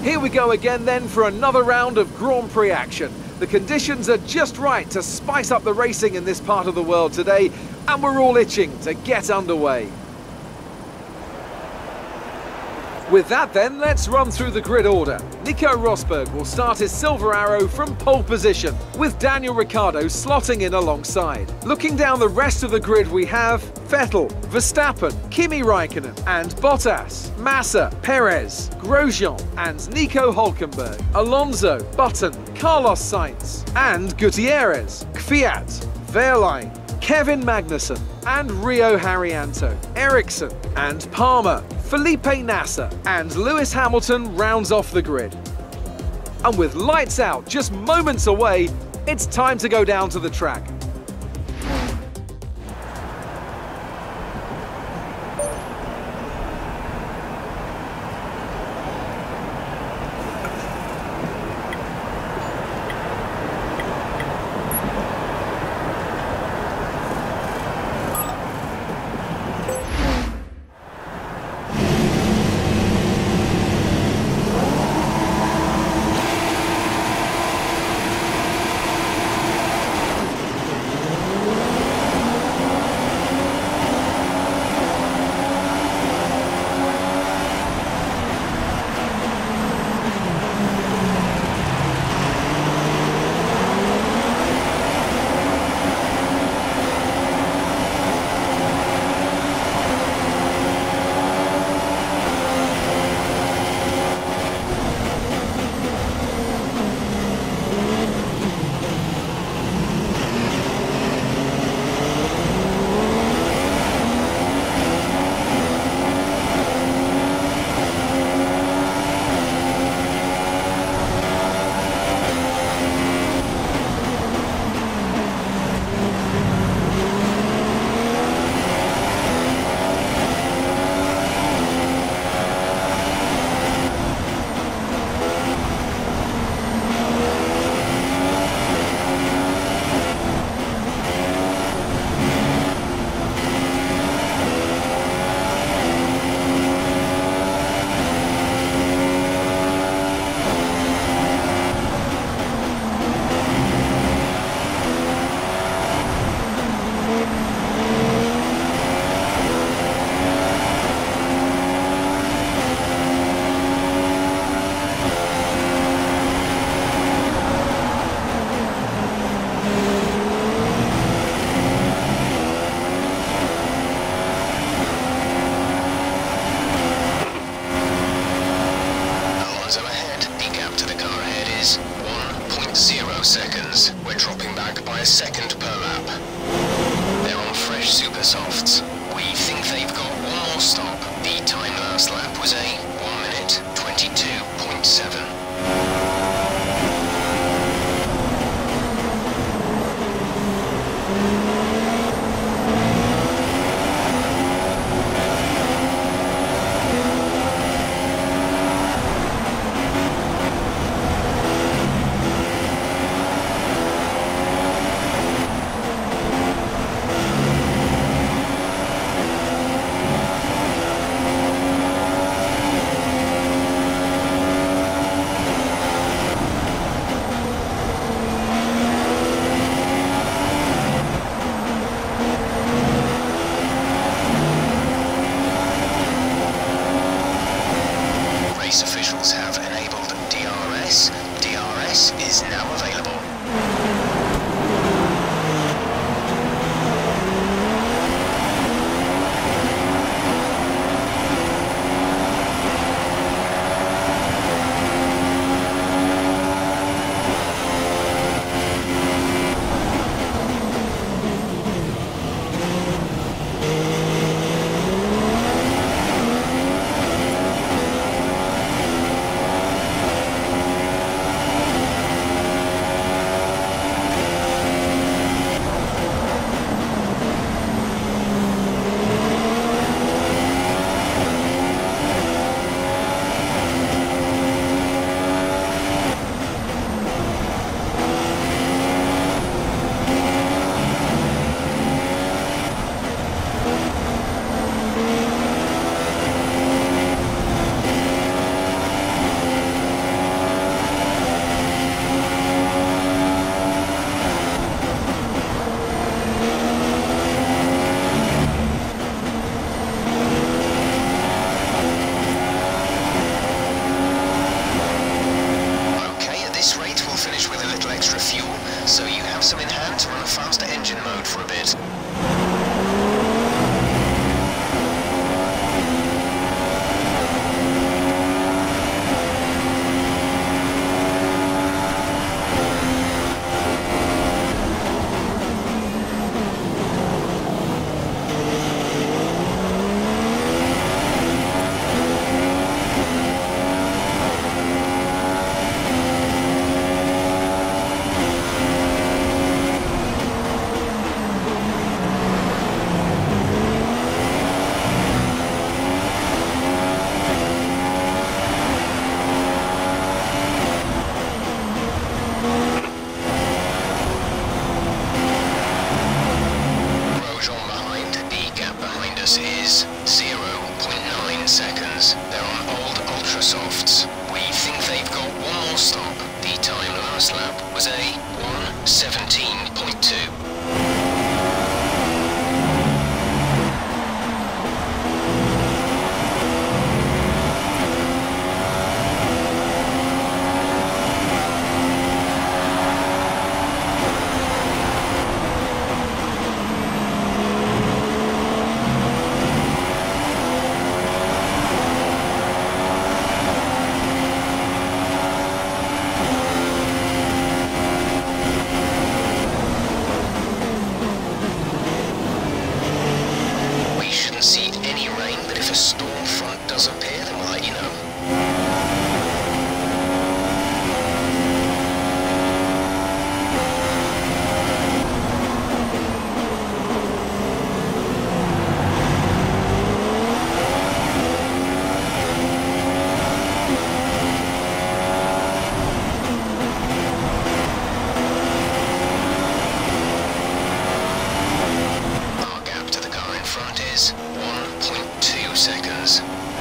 Here we go again then for another round of Grand Prix action. The conditions are just right to spice up the racing in this part of the world today, and we're all itching to get underway. With that then, let's run through the grid order. Nico Rosberg will start his silver arrow from pole position, with Daniel Ricciardo slotting in alongside. Looking down the rest of the grid we have Vettel, Verstappen, Kimi Raikkonen and Bottas, Massa, Perez, Grosjean and Nico Hülkenberg, Alonso, Button, Carlos Sainz and Gutierrez, Kvyat, Wehrlein, Kevin Magnussen and Rio Haryanto, Ericsson and Palmer, Felipe Nasser and Lewis Hamilton rounds off the grid. And with lights out just moments away, it's time to go down to the track. minus is 0.9 seconds. They're on old Ultra Softs. We think they've got one more stop. The time last lap was a 1:17.2. See any rain, but if a storm front does appear, then we'll let you know. Our gap to the car in front is 1.2 seconds.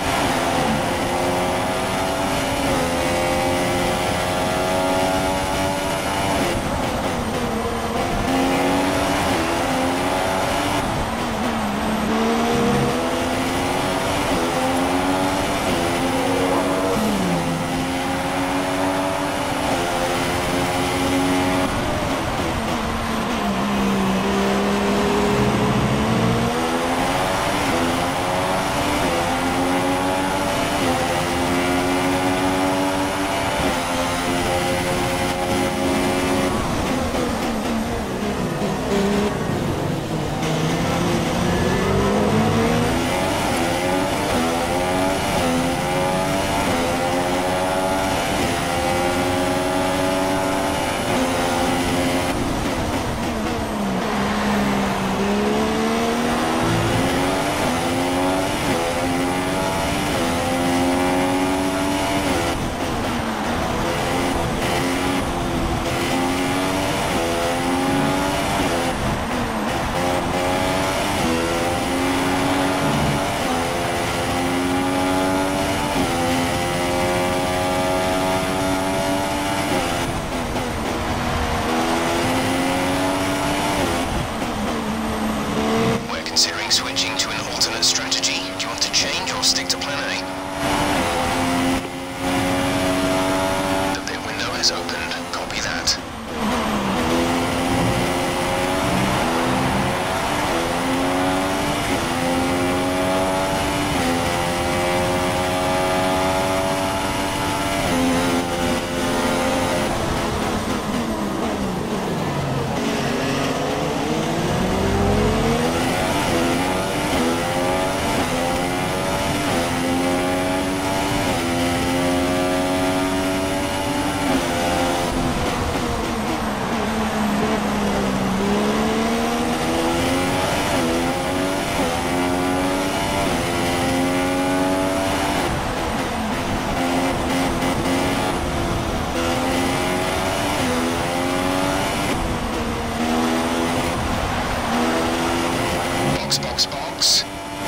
Considering switching to an alternate strategy. Do you want to change or stick to plan A? The pit window has opened. Copy that. Box.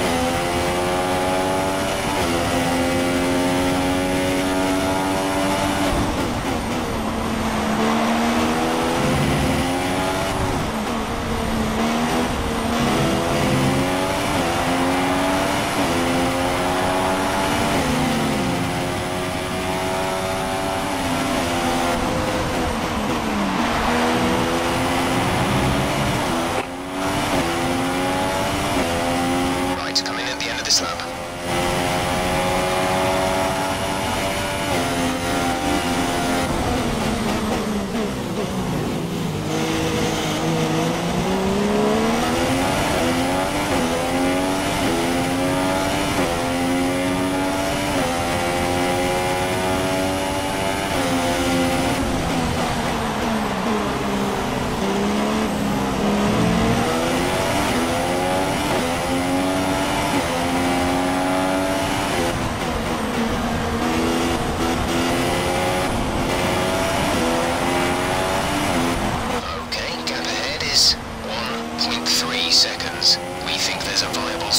Coming at the end of this lap.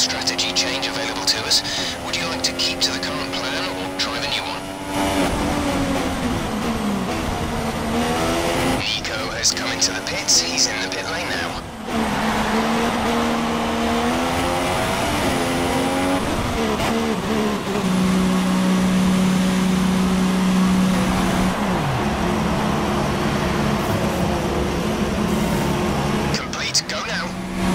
strategy change available to us. Would you like to keep to the current plan or try the new one? Nico has come into the pits. He's in the pit lane now. Complete. Go now.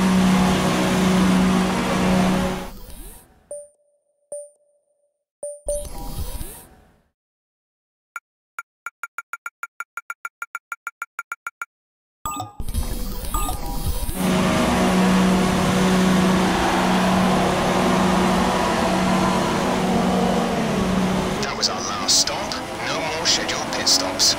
That was our last stop. No more scheduled pit stops.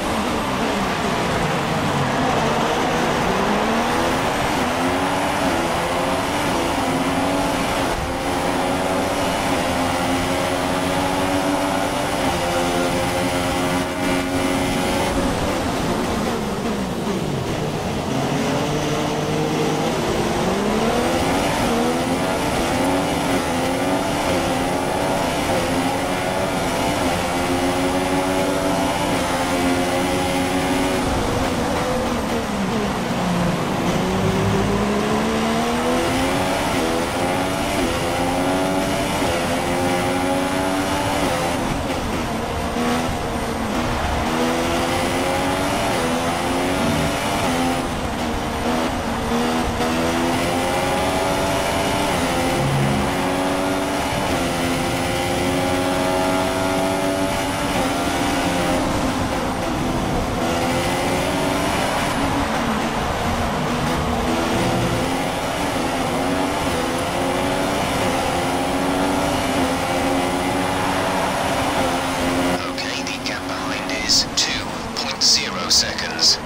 Seconds.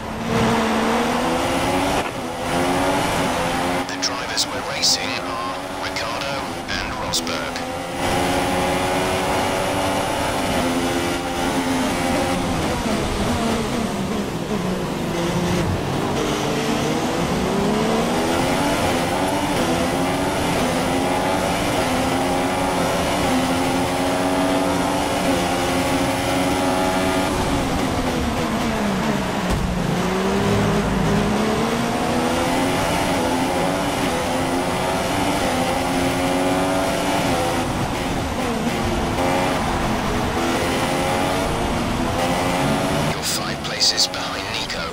The drivers we're racing are Ricciardo and Rosberg. Behind Nico.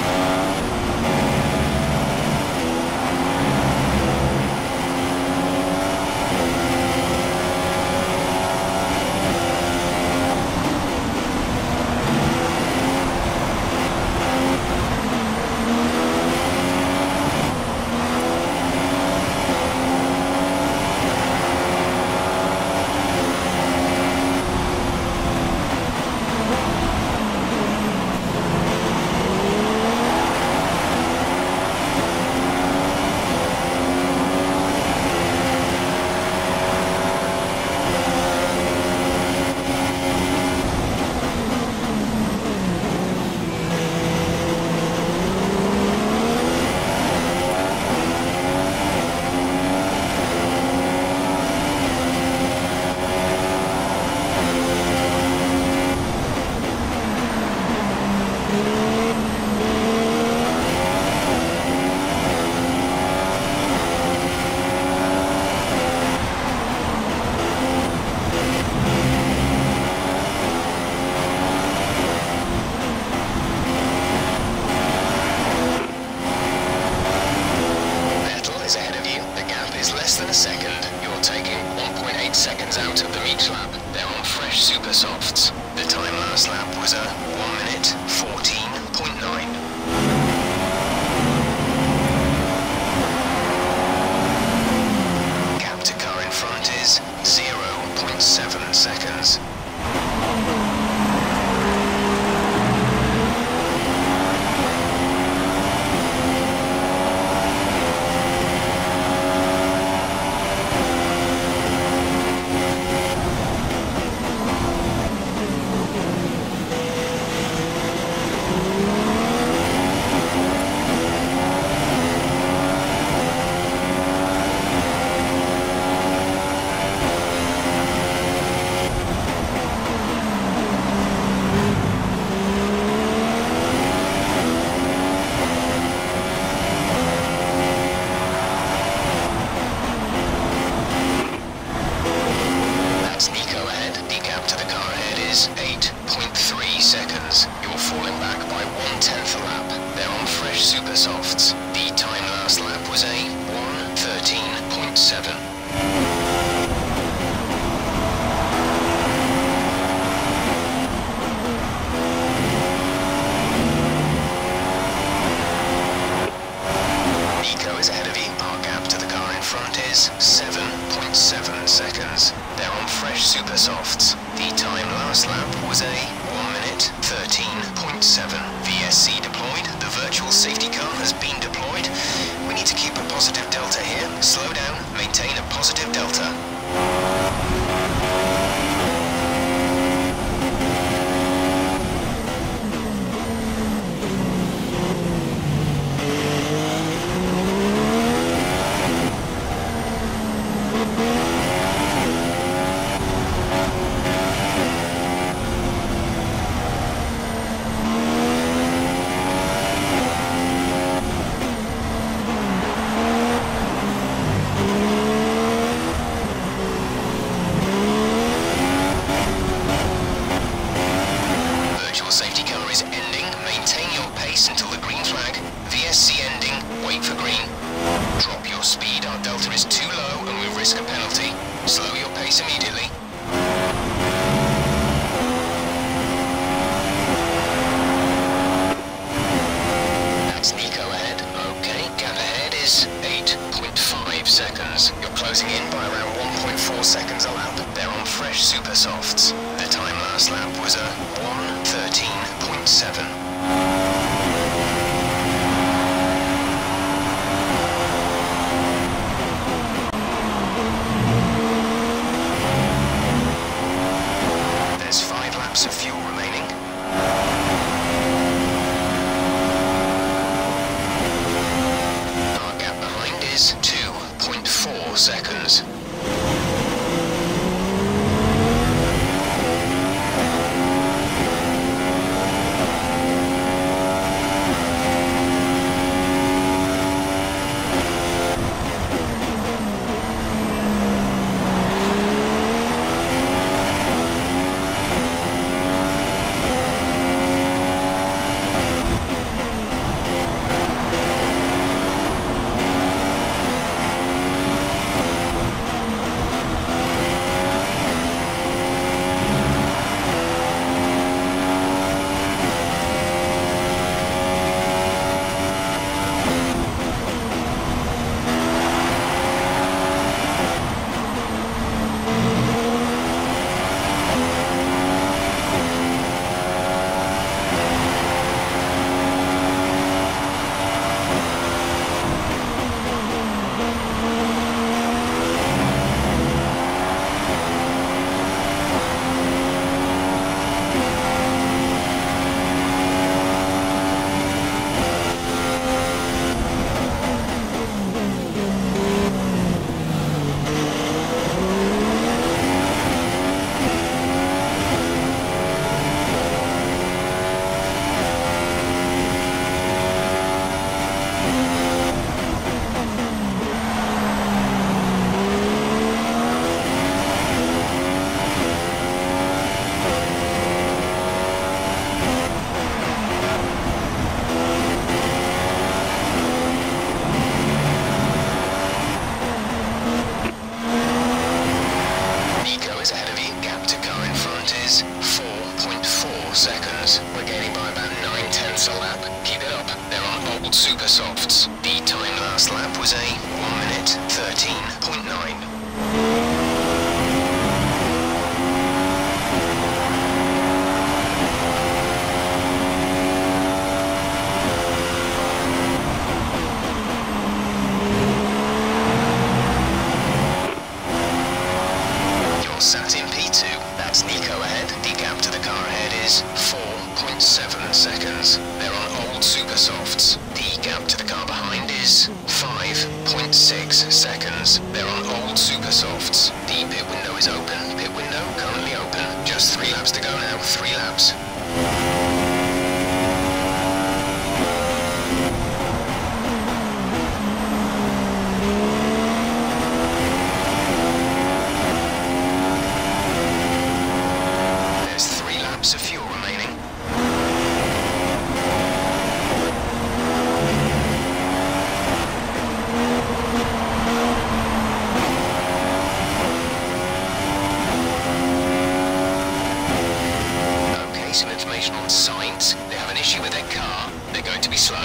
seconds out of them each lap. They're on fresh super softs. The time last lap was a 1 minute 14.9. Gap to car in front is 0.7 seconds. seconds. They're on fresh super softs. The time last lap was a 1 minute 13.7. VSC deployed. The virtual safety car has been deployed. We need to keep a positive delta here. Slow down, maintain a positive delta. Until the green flag. VSC ending, wait for green. Drop your speed, our delta is too low and we risk a penalty. Slow your pace immediately. That's Nico ahead. Okay, gap ahead is 8.5 seconds. You're closing in by around 1.4 seconds a lap. They're on fresh super softs. The time last lap was a 1:13.7. Of fuel remaining. Our gap behind is 2.4 seconds. Super softs. The time last lap was a 1 minute 13.9. Sat in P2, that's Nico ahead. The gap to the car ahead is 4.7 seconds. They're on old super softs. The gap to the car behind is 5.6 seconds. They're on old super softs. The pit window is open. Pit window currently open. Just 3 laps to go now. 3 laps. Of fuel remaining. Okay, some information on Sainz. They have an issue with their car. They're going to be slow.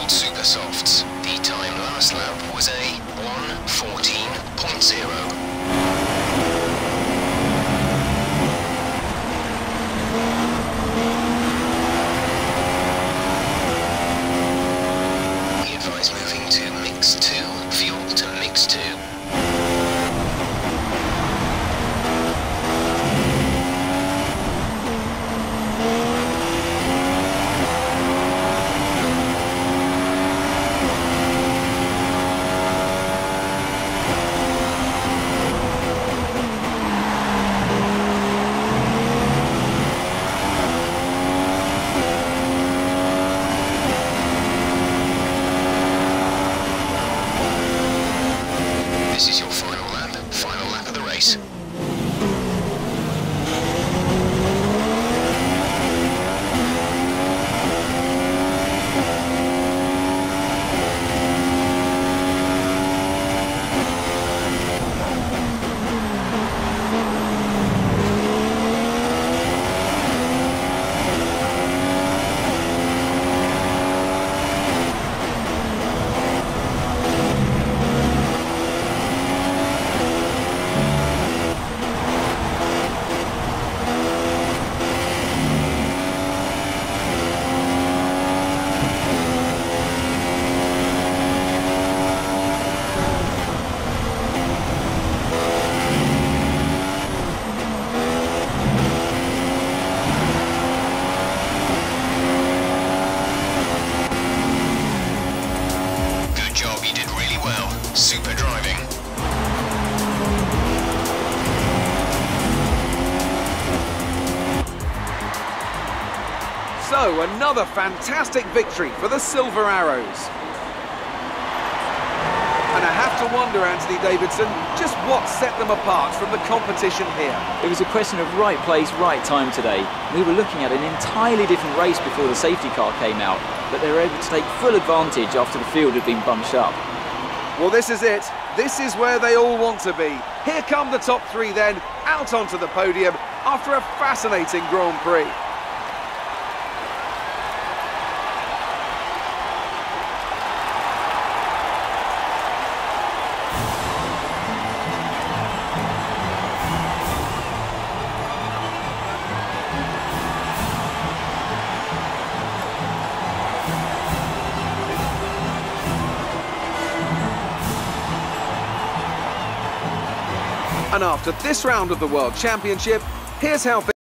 old super softs. The time last lap was a 1:14.0. Moving to mix 2, fuel to mix 2. This is your final lap of the race. Super driving. So, another fantastic victory for the Silver Arrows. And I have to wonder, Anthony Davidson, just what set them apart from the competition here. It was a question of right place, right time today. We were looking at an entirely different race before the safety car came out, but they were able to take full advantage after the field had been bunched up. Well, this is it. This is where they all want to be. Here come the top three then, out onto the podium after a fascinating Grand Prix. And after this round of the World Championship, here's how things